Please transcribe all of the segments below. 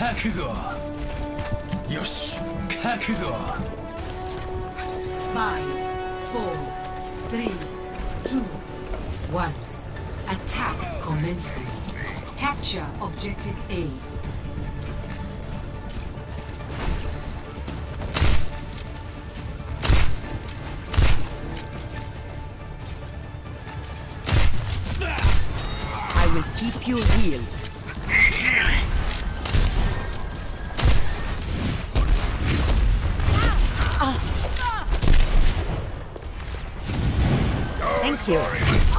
Five, four, three, two, one. Attack commences. Capture objective A. I will keep you healed. Thank you.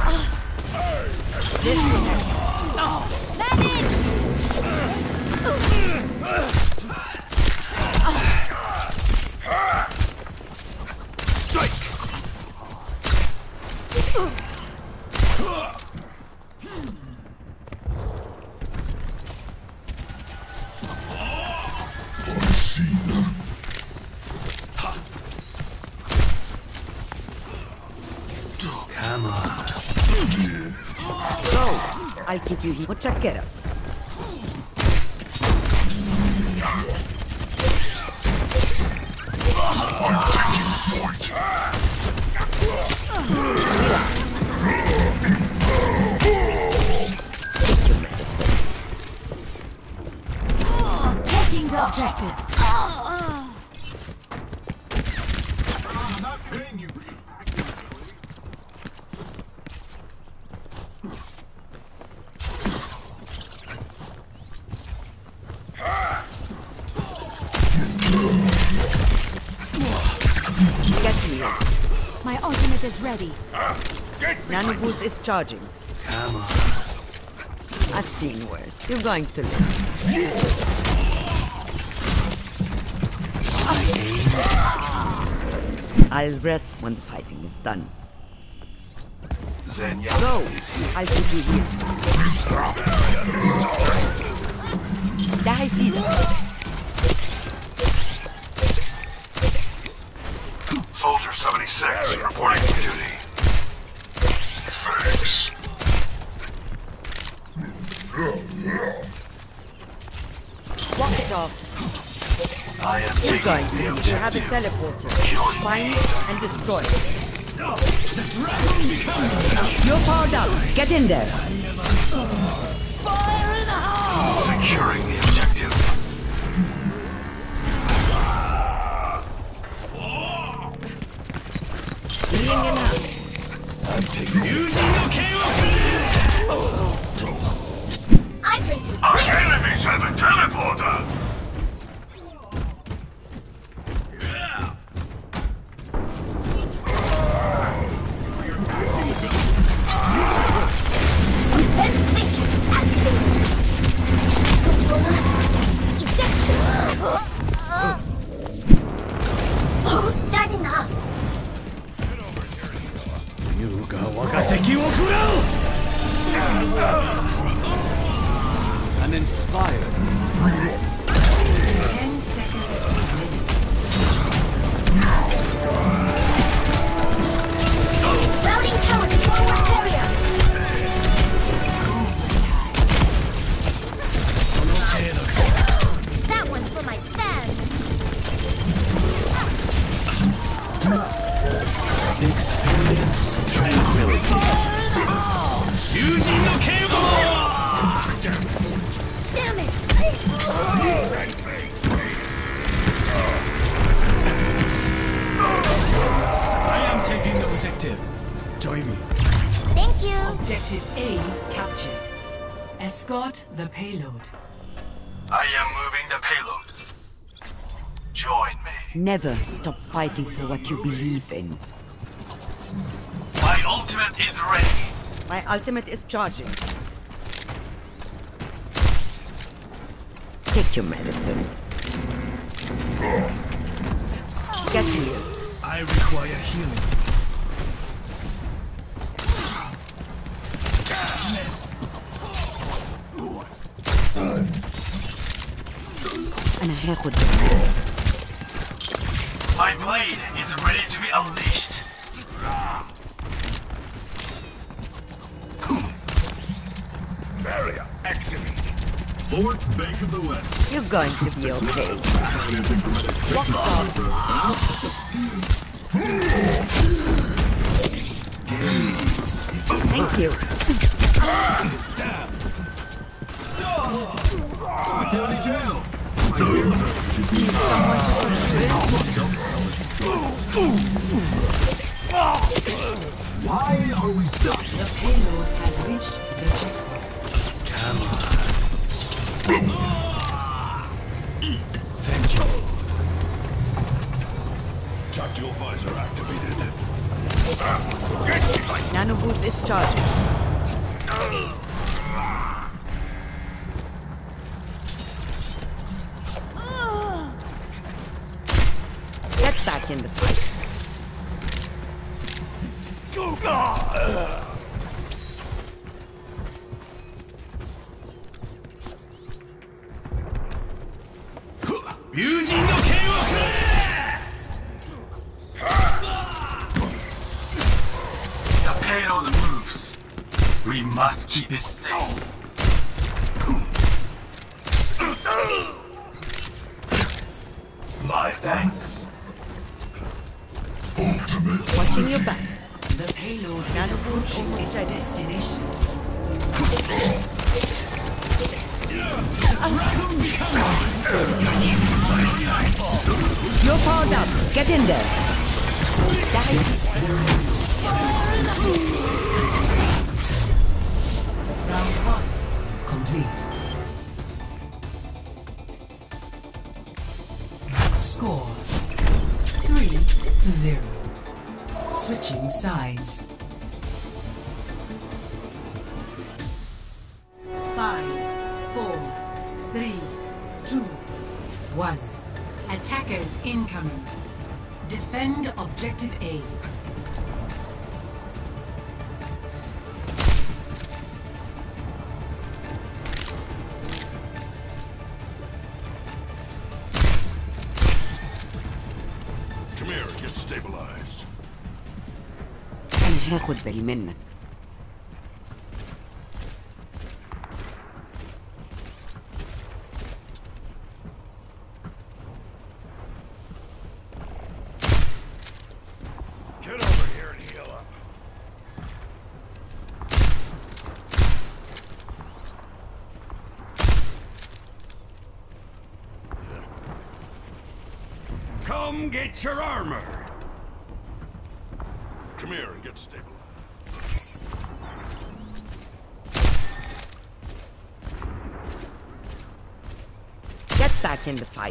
Come on. So, I'll keep you here. Muchachera. Taking the objective. Not paying you. Get me. My ultimate is ready. Nanoboost is charging. Come on. I've seen worse. You're going to live. I'll rest when the fighting is done. Zenya. Go! I'll keep you here. Die, Vida. Soldier 76 reporting for duty. Thanks. Walk it off. I am You're taking going the to. You objective. have a teleporter. Find it and destroy it. You're powered up. Get in there. Fire in the hole! Securing the objective. Healing in hand. I'm taking I'm going to Our enemies have a teleporter. 짜증나. Yuga Wakateki wo kurau! I'm inspired. 10 seconds. Routing tower to forward area. That one's for my fans. Experience tranquility. Yujin no Keigo! Damn it! I am taking the objective. Join me. Thank you. Objective A captured. Escort the payload. I am moving the payload. Join me. Never stop fighting for what you believe in. My ultimate is ready. My ultimate is charging. Take your medicine. Get healed. I require healing. أنا هاخد My blade is ready to be unleashed. Barrier activated. Fourth bank of the West. You're going to be okay. Thank you. Why are we stuck? The payload has reached the checkpoint. Thank you. Tactical visor activated. Nano boost is charging. Get back in the fight. The payload moves. We must keep it safe. My thanks. Watching your back. The payload is Nano boost approaching almost its ready. destination. You're powered up. Get in there. Round 1 complete. Score 3-0. Switching sides. 5, 4, 3, 2, 1. Attackers incoming. Defend objective A. Come here, get stabilized. أنا هاخد بالي منك. Get over here and heal up. Come get your armor. Come here and get stabilized. Get back in the fight.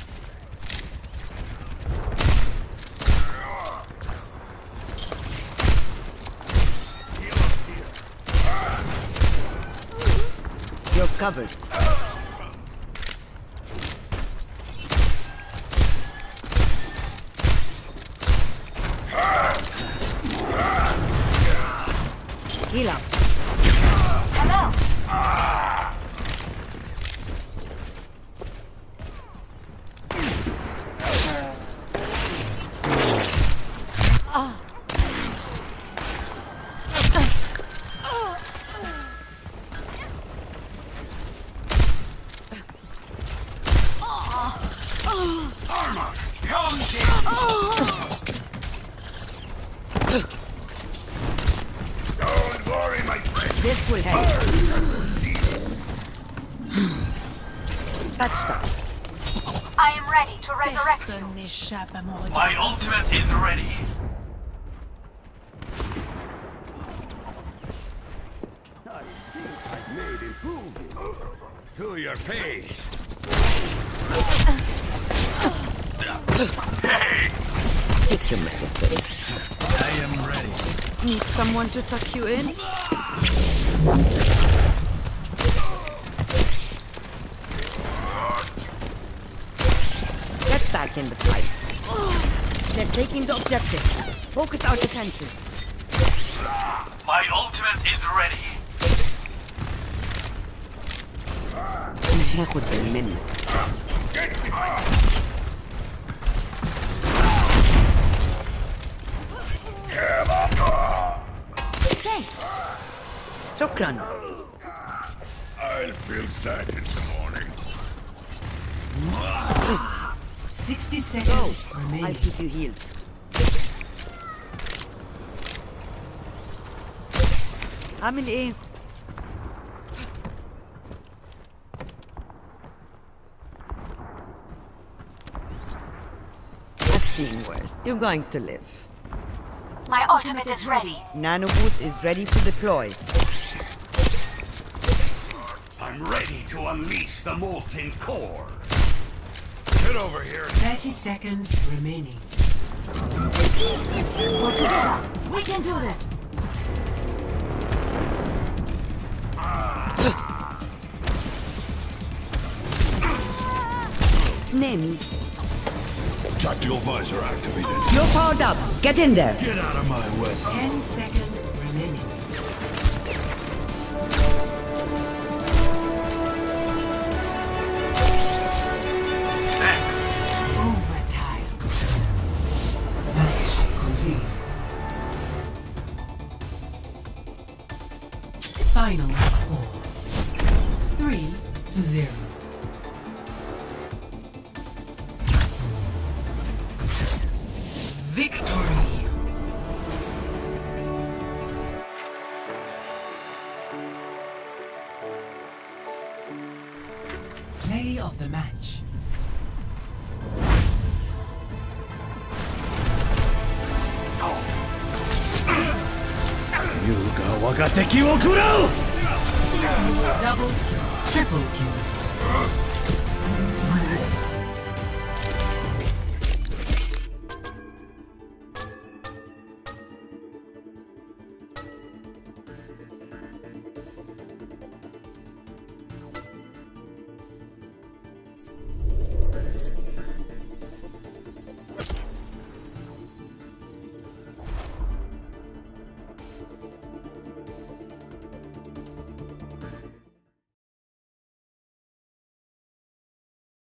You're covered. Heal up. Hello. Don't worry, my friend. This will help. Touchdown. I am ready to resurrect you. Personne n'échappe à mon regard. My ultimate is ready. To your face. Get your medicine. I am ready. Need someone to tuck you in? Get back in the fight. They're taking the objective. Focus our defenses. My ultimate is ready. أنا هاخد بالي منك. Thanks. شكرا. I'll feel sad in the morning. 60 Go. seconds I'll remaining. keep you healed. عامل ايه؟ I've seen worse. You're going to live. My ultimate is ready. Nano boost is ready to deploy. I'm ready to unleash the molten core. Get over here. 30 seconds remaining. We're together. We can do this. Name. Tactical visor activated. You're powered up. Get in there. Get out of my way. 10 seconds remaining. Overtime. Match complete. Final score 3-0. Victory! Play of the match. Double, triple kill.